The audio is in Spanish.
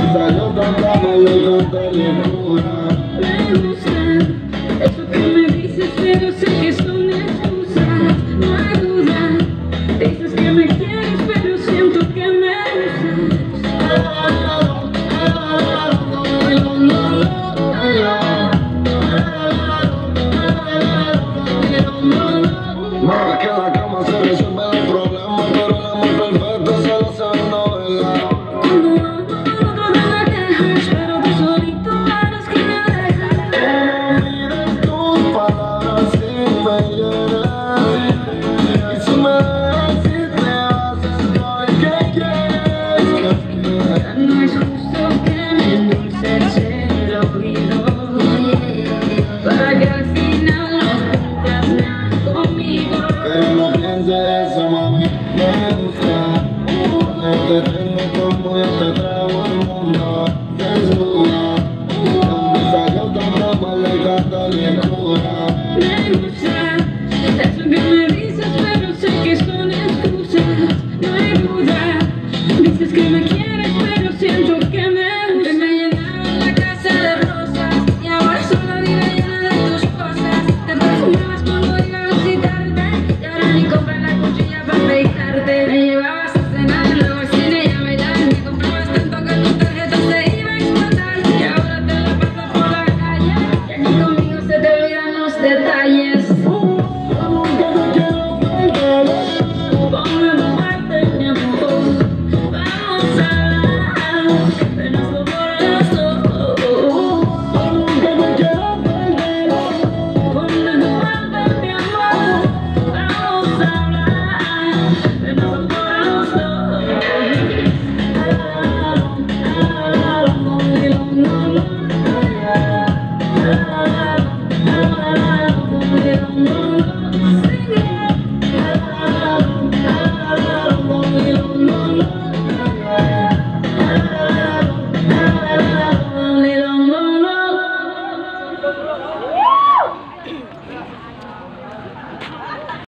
salió tan brava y tanta locura. Me gusta eso que me dices, pero sé que son excusas. No hay duda, dices que me quieres, pero siento que me gustas. No es que en la cama se resuelve el problema, pero el amor perfecto solo se ve en novela. Cuando amo al otro no me dejas, pero tú solito eres que me dejas. No mires tus palabras y me hieres. Y si me dejas y te vas, estoy que quieres que No es justo que me endulces el oído para que al final no cumplas nada conmigo. pero no pienses eso, mami, me gusta. Cuando te tengo como yo te traigo al mundo. Desnuda, donde salió tan brava y tanta locura. Me gusta